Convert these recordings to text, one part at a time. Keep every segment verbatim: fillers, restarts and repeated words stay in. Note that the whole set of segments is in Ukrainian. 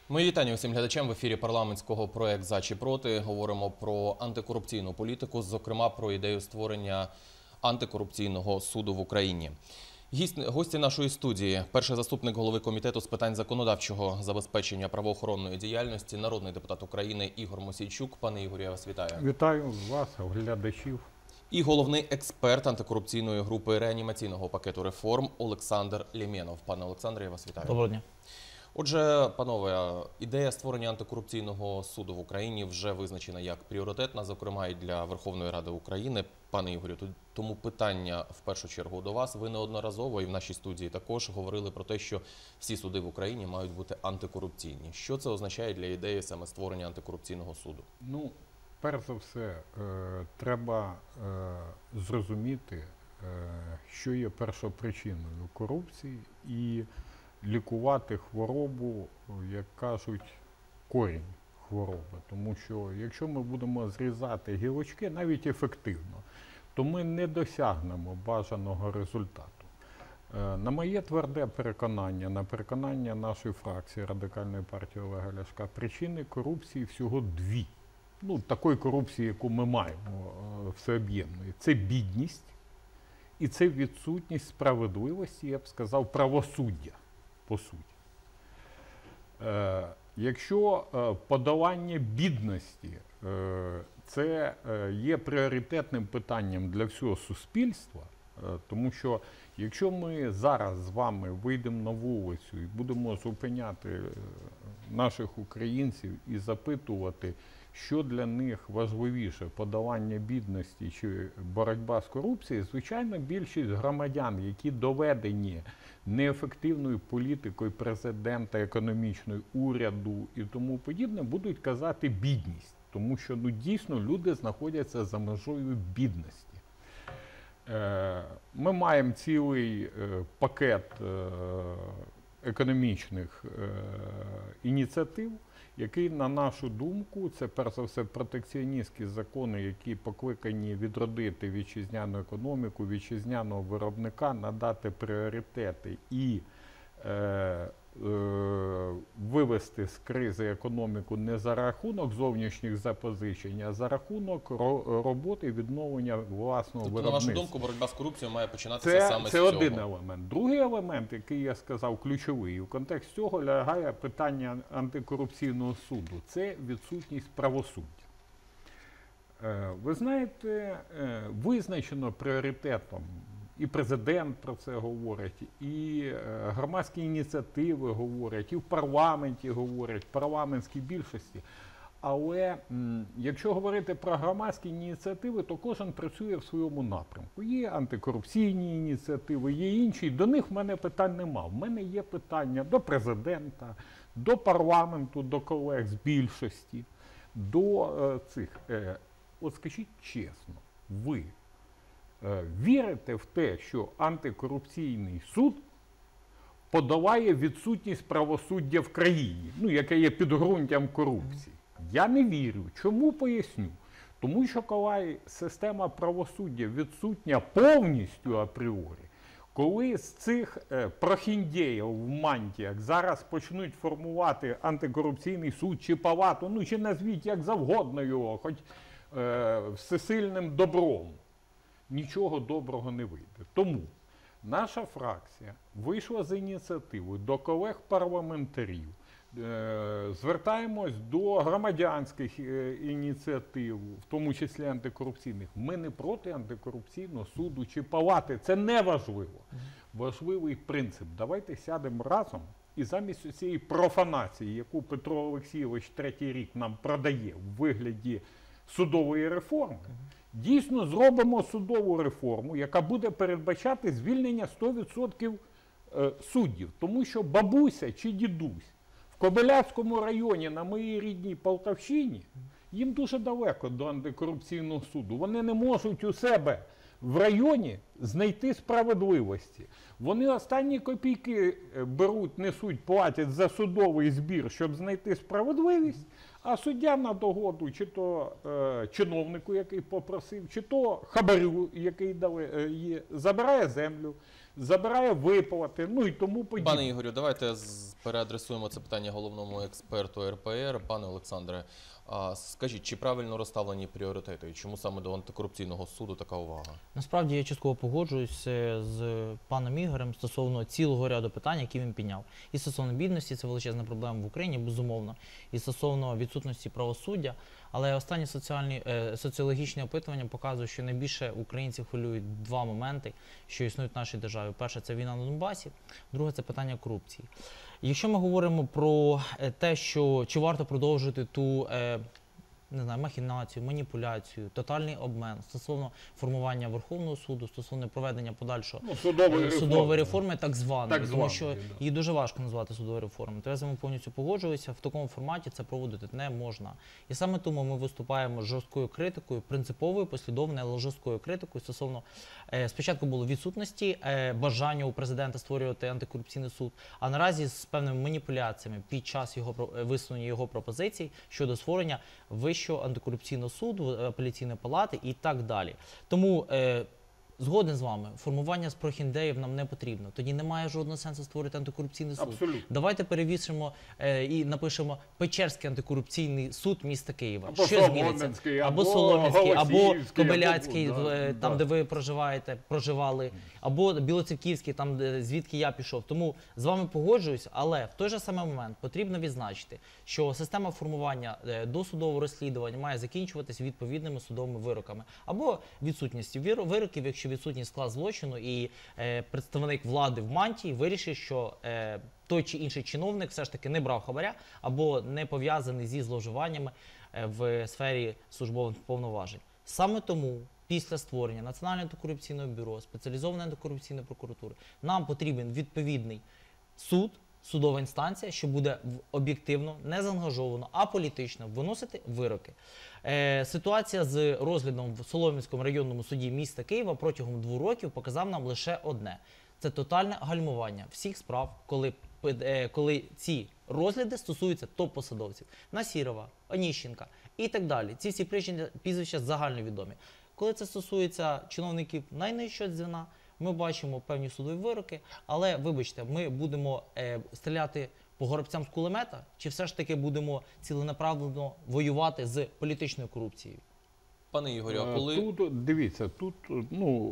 Мої вітання усім глядачам. В ефірі парламентського проект «За чи проти». Говоримо про антикорупційну політику, зокрема про ідею створення антикорупційного суду в Україні. Гості нашої студії – перший заступник голови Комітету з питань законодавчого забезпечення правоохоронної діяльності, народний депутат України Ігор Мосійчук. Пане Ігорю, я вас вітаю. Вітаю вас, глядачів. І головний експерт антикорупційної групи реанімаційного пакету реформ Олександр Лєменов. Пане Олександре, я вас вітаю. Доброго дня. Отже, панове, ідея створення антикорупційного суду в Україні вже визначена як пріоритетна, зокрема і для Верховної Ради України. Пане Ігорю, тому питання в першу чергу до вас. Ви неодноразово і в нашій студії також говорили про те, що всі суди в Україні мають бути антикорупційні. Що це означає для ідеї саме створення антикорупційного суду? Ну, перш за все, е, треба е, зрозуміти, е, що є першопричиною корупції, і лікувати хворобу, як кажуть, корінь хвороби. Тому що якщо ми будемо зрізати гілочки, навіть ефективно, то ми не досягнемо бажаного результату. Е, на моє тверде переконання, на переконання нашої фракції Радикальної партії Олега Ляшка, причини корупції всього дві. Ну, такої корупції, яку ми маємо е, всеоб'ємної. Це бідність і це відсутність справедливості, я б сказав, правосуддя, по суті. Е, якщо е, подолання бідності е, це е, є пріоритетним питанням для всього суспільства, е, тому що якщо ми зараз з вами вийдемо на вулицю і будемо зупиняти е, наших українців і запитувати, що для них важливіше – подолання бідності чи боротьба з корупцією, звичайно, більшість громадян, які доведені неефективною політикою президента, економічною, уряду і тому подібне, будуть казати бідність. Тому що, ну, дійсно, люди знаходяться за межою бідності. Е, ми маємо цілий е, пакет е, економічних е, ініціатив, який, на нашу думку, це перш за все протекціоністські закони, які покликані відродити вітчизняну економіку, вітчизняного виробника, надати пріоритети і е, е, вивести з кризи економіку не за рахунок зовнішніх запозичень, а за рахунок ро роботи і відновлення власного тобто, виробництва. на вашу думку, боротьба з корупцією має починатися Це, саме це з цього? Це один елемент. Другий елемент, який я сказав ключовий, і в контекст цього лягає питання антикорупційного суду. Це відсутність правосуддя. Ви знаєте, визначено пріоритетом, і президент про це говорить, і громадські ініціативи говорять, і в парламенті говорять, в парламентській більшості. Але м, якщо говорити про громадські ініціативи, то кожен працює в своєму напрямку. Є антикорупційні ініціативи, є інші. До них в мене питань нема. В мене є питання до президента, до парламенту, до колег з більшості, до е, цих. Е, от скажіть чесно, ви е, вірите в те, що антикорупційний суд подолає відсутність правосуддя в країні, ну, яке є підґрунтям корупції? Я не вірю. Чому? Поясню. Тому що коли система правосуддя відсутня повністю апріорі, коли з цих е, прохіндеїв в мантіях зараз почнуть формувати антикорупційний суд чи палату, ну чи назвіть як завгодно його, хоч е, всесильним добром, нічого доброго не вийде. Тому наша фракція вийшла з ініціативою до колег-парламентарів, звертаємось до громадянських ініціатив, в тому числі антикорупційних. Ми не проти антикорупційного суду чи палати. Це не важливо. Важливий принцип. Давайте сядемо разом і замість цієї профанації, яку Петро Олексійович третій рік нам продає в вигляді судової реформи, дійсно зробимо судову реформу, яка буде передбачати звільнення сто відсотків суддів. Тому що бабуся чи дідусь в Кобиляцькому районі, на моїй рідній Полтавщині, їм дуже далеко до антикорупційного суду. Вони не можуть у себе в районі знайти справедливості. Вони останні копійки беруть, несуть, платять за судовий збір, щоб знайти справедливість, а суддя на догоду чи то е, чиновнику, який попросив, чи то хабарю, який дали, е, забирає землю, забирає виплати, ну і тому подібне. Пане Ігорю, давайте з- переадресуємо це питання головному експерту ер пе ер. Пане Олександре, а скажіть, чи правильно розставлені пріоритети? І чому саме до антикорупційного суду така увага? Насправді я частково погоджуюсь е, з паном Ігорем стосовно цілого ряду питань, які він підняв. І стосовно бідності, це величезна проблема в Україні, безумовно. І стосовно відсутності правосуддя. Але останні соціальні, е, соціологічні опитування показують, що найбільше українців хвилюють два моменти, що існують в нашій державі. Перше – це війна на Донбасі, друге – це питання корупції. Якщо ми говоримо про е, те, що чи варто продовжити ту е, не знаю, махінацію, маніпуляцію, тотальний обмен стосовно формування Верховного суду, стосовно проведення подальшого Ну, судової е, реформи. судової реформи, так званої, Так тому званої, що да. її дуже важко назвати судовою реформою. То я з вами повністю погоджуюся, в такому форматі це проводити не можна. І саме тому ми виступаємо з жорсткою критикою, принциповою, послідовною, але жорсткою критикою стосовно е, спочатку було відсутності е, бажання у президента створювати антикорупційний суд, а наразі з певними маніпуляціями під час його про- е, висунення його пропозицій щодо створення Вищого антикорупційного суду, апеляційної палати і так далі. Тому е, згоден з вами, формування з прохіндеїв нам не потрібно. Тоді немає жодного сенсу створити антикорупційний суд. Абсолютно. Давайте перевісимо е, і напишемо Печерський антикорупційний суд міста Києва. Або Що зміниться? Солом'янський, Або або Солом'янський, або Голосіївський, Кобиляцький, або- да, е, там, да. де ви проживаєте, проживали, або Білоцерківський, там, де- звідки я пішов. Тому з вами погоджуюсь, але в той же самий момент потрібно відзначити, що система формування е, досудового розслідування має закінчуватись відповідними судовими вироками. Або відсутністю віро- вироків, якщо відсутній склад злочину і е, представник влади в мантії вирішить, що е, той чи інший чиновник все ж таки не брав хабаря або не пов'язаний зі зловживаннями е, в сфері службових повноважень. Саме тому після створення Національного антикорупційного бюро, спеціалізованої антикорупційної прокуратури, нам потрібен відповідний суд, судова інстанція, що буде в- об'єктивно, не заангажовано, а політично виносити вироки. Е, ситуація з розглядом в Солом'янському районному суді міста Києва протягом двох років показав нам лише одне. Це тотальне гальмування всіх справ, коли, е, коли ці розгляди стосуються топ-посадовців. Насірова, Оніщенка і так далі. Ці всі причини, прізвища загальновідомі. Коли це стосується чиновників найнижчого звіна, ми бачимо певні судові вироки, але, вибачте, ми будемо е, стріляти по горобцям з кулемета, чи все ж таки будемо ціленаправленно воювати з політичною корупцією? Пане Ігорю, а Е, коли... Тут, дивіться, тут, ну,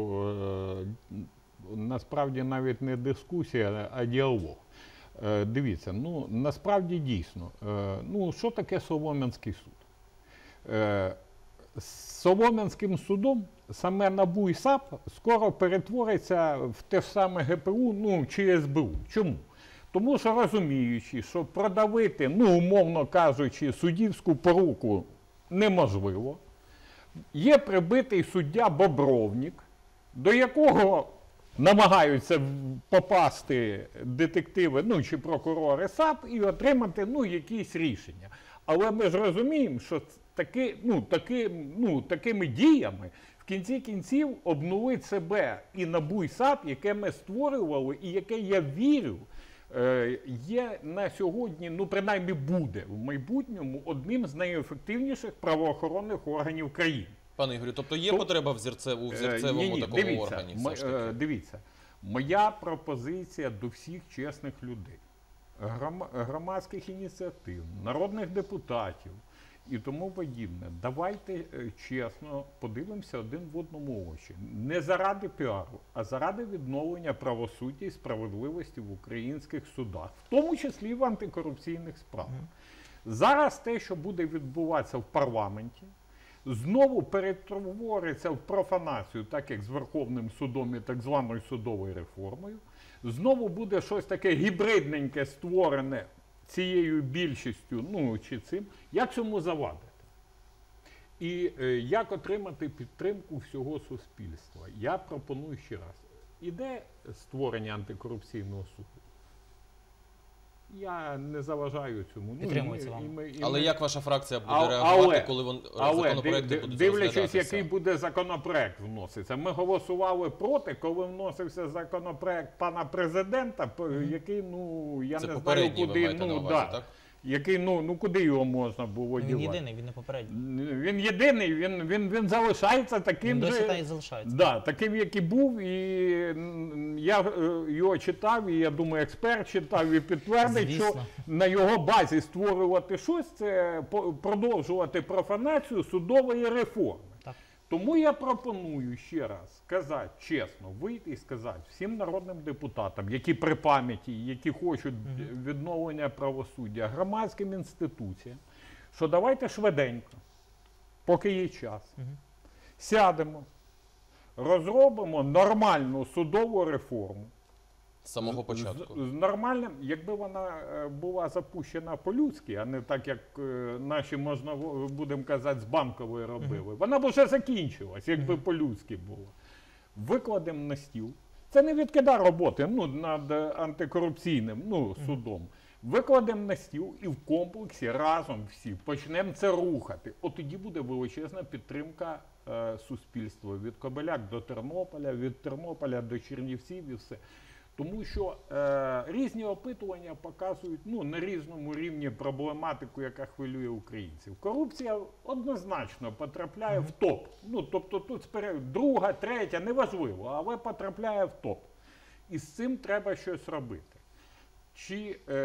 е, насправді навіть не дискусія, а діалог. Е, Дивіться, ну, насправді дійсно, е, ну, що таке Солом'янський суд? Е, З Солом'янським судом саме НАБУ і САП скоро перетвориться в те ж саме ге пе у, ну, чи ес бе у. Чому? Тому що розуміючи, що продавити, ну, умовно кажучи, суддівську поруку неможливо, є прибитий суддя Бобровник, до якого намагаються в- попасти детективи, ну, чи прокурори САП і отримати, ну, якісь рішення. Але ми ж розуміємо, що ц- таки, ну, таки, ну, такими діями в кінці кінців обнулить себе і НАБУ, і САП, яке ми створювали, і яке, я вірю, е, є на сьогодні, ну, принаймні буде в майбутньому одним з найефективніших правоохоронних органів країни. Пане Ігорю, тобто є То- потреба в зерце, у Е, взірцевому ні-ні, такому дивіться, органі? м- Все ж е, таки? Дивіться, моя пропозиція до всіх чесних людей, гром- громадських ініціатив, народних депутатів і тому подібне. Давайте е, чесно подивимося один в одному очі. Не заради піару, а заради відновлення правосуддя і справедливості в українських судах, в тому числі і в антикорупційних справах. Зараз те, що буде відбуватися в парламенті, знову перетвориться в профанацію, так як з Верховним судом і так званою судовою реформою. Знову буде щось таке гібридненьке створене цією більшістю, ну чи цим. Як цьому завадити? І е, як отримати підтримку всього суспільства? Я пропоную ще раз. Іде створення антикорупційного суду. Я не заважаю цьому. Ну, і Підтримується ми- вам. і ми- і Але ми- як ваша фракція буде А- реагувати, але- коли вон, Але законопроекти див- будуть дивлячись, розглядатися? який буде законопроект вноситься. Ми голосували проти, коли вносився законопроект пана президента, п- який, ну, я Це не знаю, попередній ви куди, маєте на ну, увазі, да, так? який, ну, ну куди його можна було Він дівати? єдиний, він не попередній. Він єдиний, він, він, він залишається таким Він досі же, та і залишається. да, таким, як і був, і м, я е, його читав, і я думаю, експерт читав і підтвердить, що Звісно. на його базі створювати щось, це по- продовжувати профанацію судової реформи. Так. Тому я пропоную ще раз сказати чесно, вийти і сказати всім народним депутатам, які при пам'яті, які хочуть відновлення правосуддя, громадським інституціям, що давайте швиденько, поки є час, сядемо, розробимо нормальну судову реформу. З самого початку. З, з нормальним, якби вона е, була запущена по-людськи, а не так, як е, наші, можна в- будемо казати, з Банкової робили. Вона б вже закінчилась, якби по-людськи було. Викладемо на стіл. Це не відкида роботи ну, над е, антикорупційним ну, судом. Викладемо на стіл і в комплексі разом всі почнемо це рухати. От тоді буде величезна підтримка е, суспільства. Від Кобиляк до Тернополя, від Тернополя до Чернівців і все. Тому що е, різні опитування показують ну, на різному рівні проблематику, яка хвилює українців. Корупція однозначно потрапляє в топ. Ну, тобто тут спере- друга, третя, неважливо, але потрапляє в топ. І з цим треба щось робити. Чи е,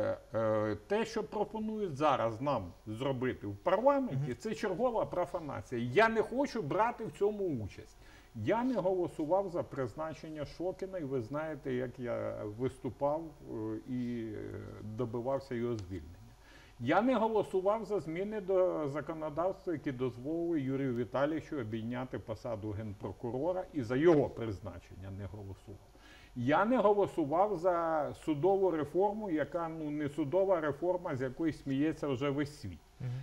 е, те, що пропонують зараз нам зробити в парламенті, це чергова профанація. Я не хочу брати в цьому участь. Я не голосував за призначення Шокіна, і ви знаєте, як я виступав е, і е, добивався його звільнення. Я не голосував за зміни до законодавства, які дозволили Юрію Віталійовичу обійняти посаду генпрокурора, і за його призначення не голосував. Я не голосував за судову реформу, яка ну, не судова реформа, з якої сміється вже весь світ.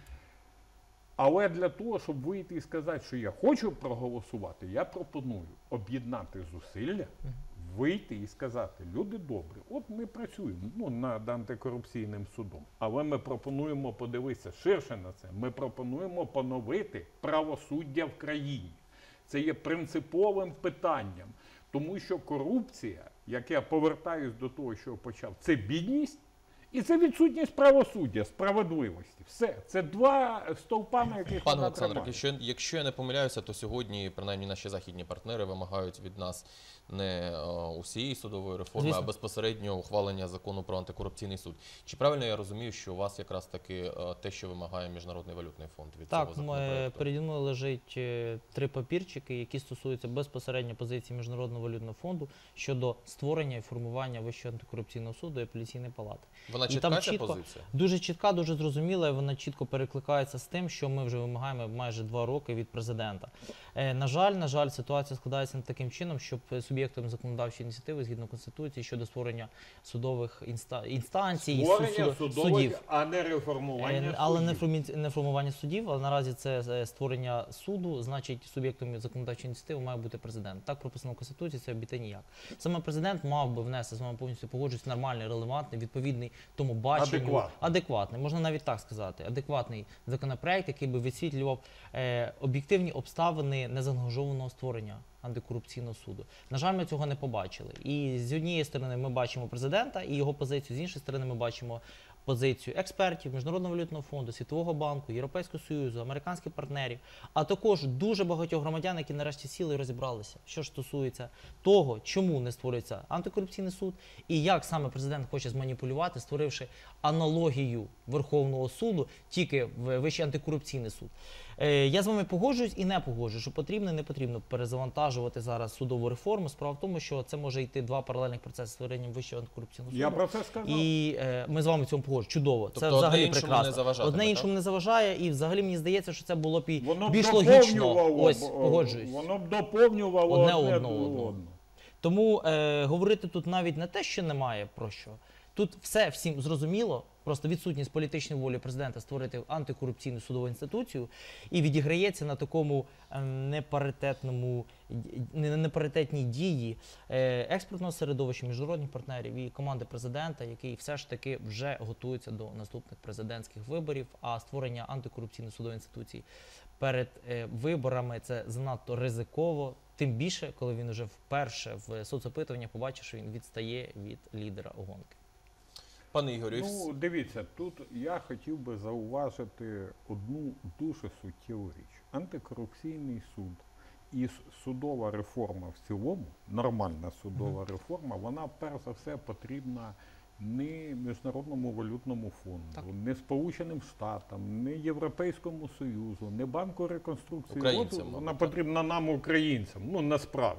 Але для того, щоб вийти і сказати, що я хочу проголосувати, я пропоную об'єднати зусилля, вийти і сказати, люди добрі, от ми працюємо ну, над антикорупційним судом, але ми пропонуємо подивитися ширше на це, ми пропонуємо поновити правосуддя в країні. Це є принциповим питанням, тому що корупція, як я повертаюсь до того, що почав, це бідність, і це відсутність правосуддя, справедливості. Все. Це два стовпа, на яких Пане вона Олександре, тримає. якщо, якщо я не помиляюся, то сьогодні, принаймні, наші західні партнери вимагають від нас не е, усієї судової реформи, Звісно. а безпосередньо ухвалення закону про антикорупційний суд. Чи правильно я розумію, що у вас якраз таки е, те, що вимагає Міжнародний валютний фонд від Так, цього ми, законопроекту? переді мною лежить е, три папірчики, які стосуються безпосередньо позиції Міжнародного валютного фонду щодо створення і формування Вищого антикорупційного суду і апеляційної палати. Вона І чітка там ця чітко, позиція? дуже чітка, дуже зрозуміла, і вона чітко перекликається з тим, що ми вже вимагаємо майже два роки від президента. Е, на жаль, на жаль, ситуація складається не таким чином, щоб суб'єктом законодавчої ініціативи згідно Конституції щодо створення судових інста... інстанцій, Створення суд- судових, судів. а не реформування Е, Але не, судів. формі- не формування судів, але наразі це е, створення суду, значить суб'єктом законодавчої ініціативи має бути президент. Так прописано в Конституції, це обійти ніяк. Саме президент мав би внести, з вами повністю погоджуюсь, нормальний, релевантний, відповідний тому баченню, Адекватний. адекватний, можна навіть так сказати, адекватний законопроект, який би висвітлював е, об'єктивні обставини незаангажованого створення антикорупційного суду. На жаль, ми цього не побачили. І з однієї сторони ми бачимо президента і його позицію, з іншої сторони ми бачимо позицію експертів, Міжнародного валютного фонду, Світового банку, Європейського Союзу, американських партнерів, а також дуже багатьох громадян, які нарешті сіли і розібралися, що ж стосується того, чому не створюється антикорупційний суд і як саме президент хоче зманіпулювати, створивши аналогію Верховного суду тільки в Вищий антикорупційний суд. Е, Я з вами погоджуюсь і не погоджуюсь, що потрібно і не потрібно перезавантажувати зараз судову реформу. Справа в тому, що це може йти два паралельних процеси створення Вищого антикорупційного суду. Я про це сказав. І е, ми з вами в цьому погоджуємо. Чудово. Тобто це одне взагалі іншому прекрасно. не заважатиме, Одне так? іншому не заважає, і взагалі мені здається, що це було б і Воно б більш логічно. доповнювало, Ось, б, погоджуюсь. Воно б доповнювало Одне одне, одного, до одного. одного. Тому е, говорити тут навіть не те, що немає про що. Тут все всім зрозуміло, просто відсутність політичної волі президента створити антикорупційну судову інституцію і відіграється на такому е, непаритетному, не- непаритетній дії е, експертного середовища, міжнародних партнерів і команди президента, який все ж таки вже готується до наступних президентських виборів, а створення антикорупційної судової інституції перед е, виборами це занадто ризиково, тим більше, коли він вже вперше в соцопитуваннях побачив, що він відстає від лідера гонки. Пане Ігорю, і Ну, дивіться, тут я хотів би зауважити одну дуже суттєву річ. Антикорупційний суд і с- судова реформа в цілому, нормальна судова реформа, вона перш за все потрібна не Міжнародному валютному фонду, Так. не Сполученим Штатам, не Європейському Союзу, не Банку реконструкції. Українцям, От вона мабуть, потрібна нам, українцям, ну насправді.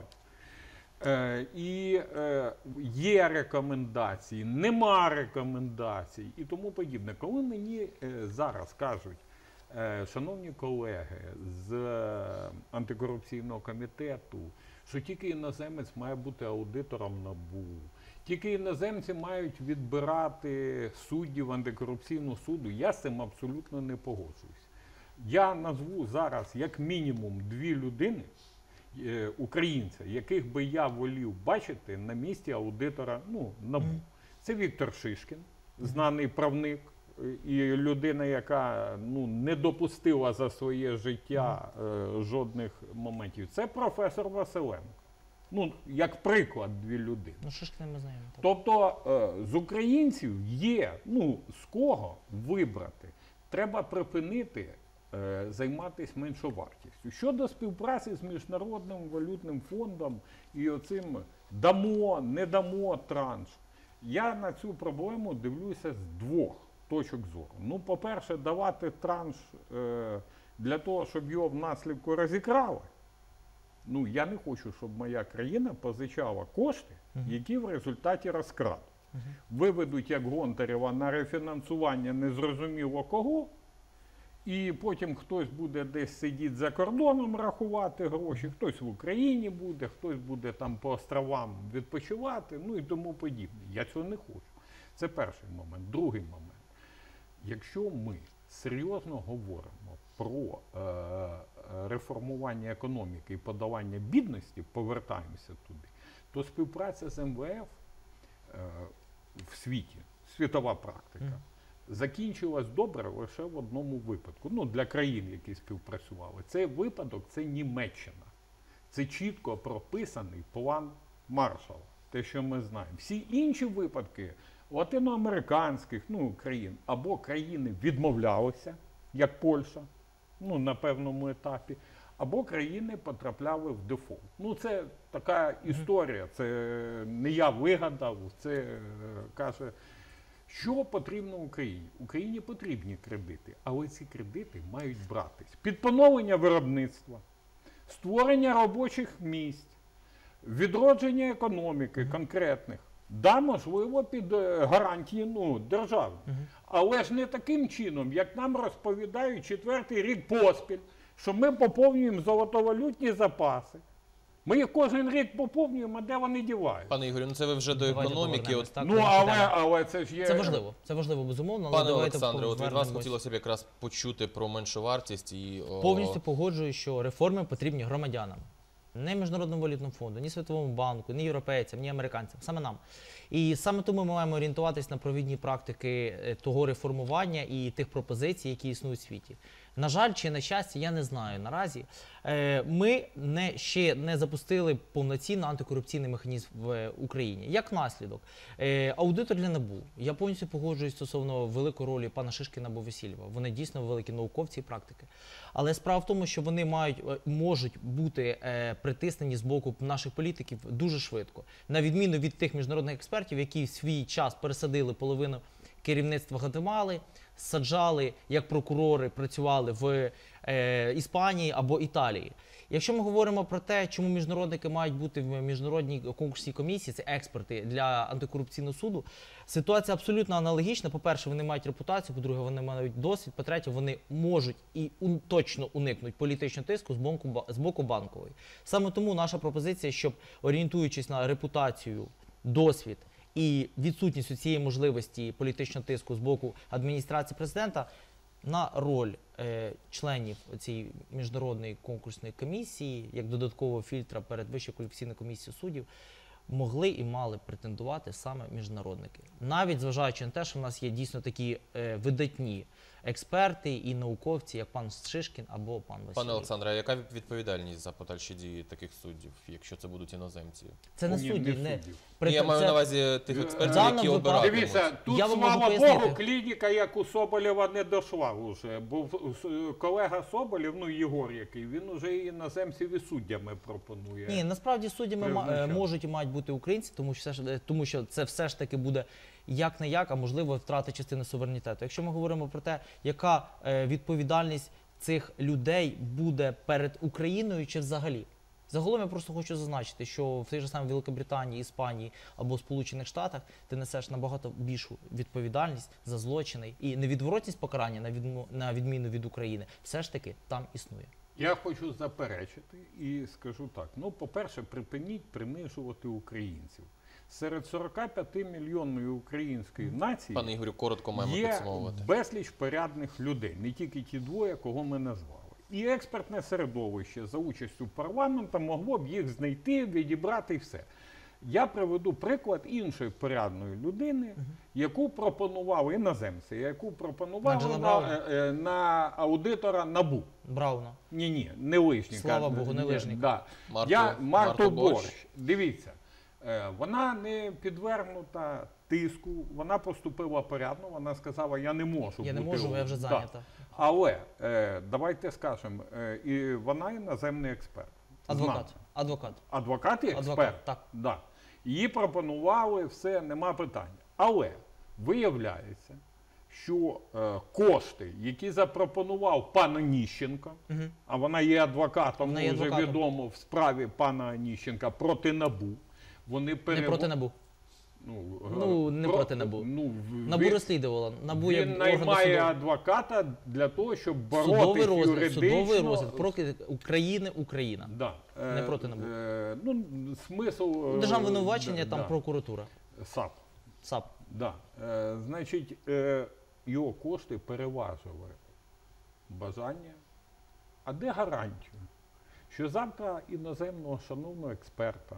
Е, і е, є рекомендації, нема рекомендацій і тому подібне. Коли мені е, зараз кажуть, е, шановні колеги з е, антикорупційного комітету, що тільки іноземець має бути аудитором НАБУ, тільки іноземці мають відбирати суддів антикорупційного суду, я з цим абсолютно не погоджуюсь. Я назву зараз як мінімум дві людини, е, українця, яких би я волів бачити на місці аудитора, ну, НАБУ. Мгм. Це Віктор Шишкін, знаний правник, е, і людина, яка ну, не допустила за своє життя е, жодних моментів. Це професор Василенко. Ну, як приклад, дві людини. Ну, Шишкіна ми знаємо. так. Тобто е, з українців є, ну, з кого вибрати. Треба припинити е, займатися меншовартістю. Щодо співпраці з Міжнародним валютним фондом і оцим дамо, не дамо транш, я на цю проблему дивлюся з двох точок зору. Ну, по-перше, давати транш е, для того, щоб його в наслідку розікрали. Ну, я не хочу, щоб моя країна позичала кошти, Мгм. які в результаті розкрадуть. Мгм. Виведуть як Гонтарєва на рефінансування незрозуміло кого, і потім хтось буде десь сидіти за кордоном рахувати гроші, хтось в Україні буде, хтось буде там по островам відпочивати, ну і тому подібне. Я цього не хочу. Це перший момент. Другий момент. Якщо ми серйозно говоримо про е, реформування економіки і подолання бідності, повертаємося туди, то співпраця з ем ве еф е, в світі, світова практика, Мгм. закінчилась добре лише в одному випадку. Ну, для країн, які співпрацювали. Цей випадок – це Німеччина. Це чітко прописаний план Маршалла, те, що ми знаємо. Всі інші випадки латиноамериканських, ну, країн, або країни відмовлялися, як Польща, ну, на певному етапі, або країни потрапляли в дефолт. Ну, це така історія, це не я вигадав, це е, каже, що потрібно Україні? Україні потрібні кредити, але ці кредити мають братись під поновлення виробництва, створення робочих місць, відродження економіки конкретних. Да, можливо, під е, гарантії ну, держави. Мгм. Але ж не таким чином, як нам розповідають четвертий рік поспіль, що ми поповнюємо золотовалютні запаси. Ми їх кожен рік поповнюємо, а де вони діваються? Пане Ігорю, ну це ви вже до Давайте економіки. повернемось, От, так, Ну, до але, теми. але це ж є... Це важливо, це важливо, безумовно, але пане давайте Олександре, от від вас повернемось. хотілося б якраз почути про меншовартість і о, Повністю погоджуюсь, що реформи потрібні громадянам. Не Міжнародному валютному фонду, ні Світовому банку, ні європейцям, ні американцям, саме нам. І саме тому ми маємо орієнтуватись на провідні практики е, того реформування і тих пропозицій, які існують у світі. На жаль, чи на щастя, я не знаю наразі. Е, Ми не, ще не запустили повноцінно антикорупційний механізм в Україні. Як наслідок, е, аудитор для НАБУ. Я повністю погоджуюсь стосовно великої ролі пана Шишкіна або Весільєва. Вони дійсно великі науковці і практики. Але справа в тому, що вони мають, е, можуть бути е, притиснені з боку наших політиків дуже швидко. На відміну від тих міжнародних експертів, які в свій час пересадили половину керівництва Гватемали, саджали як прокурори, працювали в е, Іспанії або Італії. Якщо ми говоримо про те, чому міжнародники мають бути в міжнародній конкурсній комісії, це експерти для антикорупційного суду, ситуація абсолютно аналогічна. По-перше, вони мають репутацію, по-друге, вони мають досвід, по-третє, вони можуть і ун- точно уникнуть політичного тиску з боку, ба- з боку банкової. Саме тому наша пропозиція, щоб орієнтуючись на репутацію, досвід і відсутність цієї можливості політичного тиску з боку адміністрації президента, на роль е, членів цієї міжнародної конкурсної комісії, як додаткового фільтра перед Вищою кваліфікаційною комісією суддів, могли і мали претендувати саме міжнародники. Навіть зважаючи на те, що в нас є дійсно такі е, видатні експерти і науковці, як пан Шишкін або пан Василь. Пане Олександре, а яка відповідальність за подальші дії таких суддів, якщо це будуть іноземці? Це не Ні, судді, не не суддів. при- Ні, я маю це- на увазі тих експертів, даному які випадку- обиратимуть. Дивіться, тут, Я вам можу слава пояснити. Богу, клініка, як у Соболєва, не дошла вже. Бо в- с- колега Соболєв, ну Єгор який, він уже і іноземців і суддями пропонує. Ні, насправді суддями ма- е, Призначати. можуть і мають бути українці, тому що, все ж- е, тому що це все ж таки буде як не як, а можливо втрата частини суверенітету. Якщо ми говоримо про те, яка е, відповідальність цих людей буде перед Україною чи взагалі. Загалом я просто хочу зазначити, що в тій же самій Великобританії, Іспанії або Сполучених Штатах ти несеш набагато більшу відповідальність за злочини і невідворотність покарання на відмо- на відміну від України все ж таки там існує. Я хочу заперечити і скажу так. Ну, по-перше, припиніть принижувати українців. Серед сорока п'яти мільйонної української нації Пане Ігорю, коротко маємо є підсумовувати. безліч порядних людей, не тільки ті двоє, кого ми назвали. І експертне середовище за участю парламенту могло б їх знайти, відібрати і все. Я приведу приклад іншої порядної людини, яку пропонували іноземці, яку пропонували Анджела на, Брауна? е, е, на аудитора НАБУ. Брауна. Ні, ні, не Лишника. Слава Богу, не Ні, Лишника. Да. Марту- Я Марту Марту Борщ. Борщ. Дивіться, е, вона не підвергнута тиску, вона поступила порядно, вона сказала, я не можу Я не бути. можу, я вже Да. зайнята. Але е, давайте скажемо, е, і вона іноземний експерт. Адвокат. Знана. Адвокат. Адвокат і експерт. Адвокат, так. Да. Її пропонували, все, нема питання. Але виявляється, що е, кошти, які запропонував пан Оніщенко, Мгм. а вона є адвокатом, Вона є вже адвокатом. відомо в справі пана Оніщенка проти НАБУ. Вони Не перев... проти НАБУ. Ну, Ну, не про- проти НАБУ. Ну, в- НАБУ він- розслідувала. НАБУ як він орган наймає досудового. адвоката для того, щоб боротися Судовий розгляд, юридично. судовий розгляд проти України, Україна. Да. Не проти НАБУ. Е, ну, смисл... е, Державне винувачення, да, там да. прокуратура. САП. САП. Да. Е, значить, е, його кошти переважили бажання. А де гарантія, що завтра іноземного шановного експерта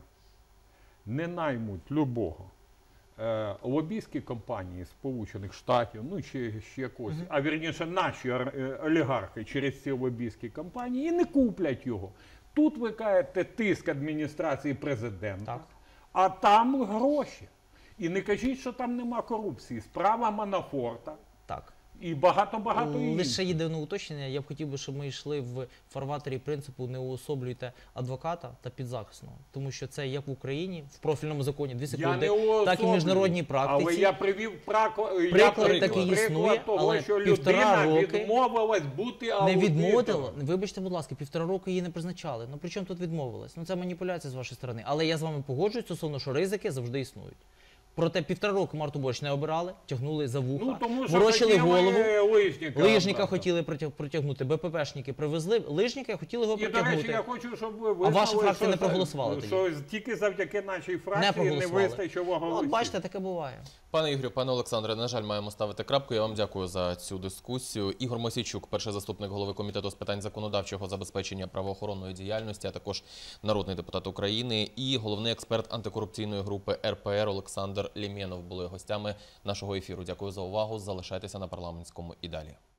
не наймуть любого е, лобійські компанії Сполучених Штатів, ну чи ще якось, а вірніше наші е, олігархи через ці лобійські компанії і не куплять його. Тут ви кажете тиск адміністрації президента, Так. а там гроші. І не кажіть, що там нема корупції. Справа Манафорта Так. і багато-багато інших. Лише єдине уточнення. Я б хотів би, щоб ми йшли в фарватері принципу не уособлюйте адвоката та підзахисного. Тому що це як в Україні, в профільному законі дві Я секунди, не так і в уособлюю, міжнародній Але практиці. я привів прако... Приклад я привів такий приклад існує, того, але що півтора людина роки відмовилась бути Не аудитором. відмовила, вибачте, будь ласка, півтора року її не призначали. Ну при чому тут відмовилась? Ну це маніпуляція з вашої сторони. Але я з вами погоджуюсь стосовно, що ризики завжди існують. Проте півтора року Марту Борщ не обирали, тягнули за вуха, Ну, тому що ворочили хотіли голову. Лижника. Лижника брати. хотіли протяг- протягнути, БППшники привезли, лижника хотіли його І, до речі, протягнути. я хочу, щоб ви ваша визнали, фракція що не за- проголосувала тоді? Що тільки завдяки нашій фракції не, проголосували. вистачило Ну, голосів. от бачите, таке буває. Пане Ігорю, пане Олександре, на жаль, маємо ставити крапку. Я вам дякую за цю дискусію. Ігор Мосійчук, перший заступник голови комітету з питань законодавчого забезпечення правоохоронної діяльності, а також народний депутат України, і головний експерт антикорупційної групи Р П Р Олександр Лімєнов були гостями нашого ефіру. Дякую за увагу. Залишайтеся на парламентському і далі.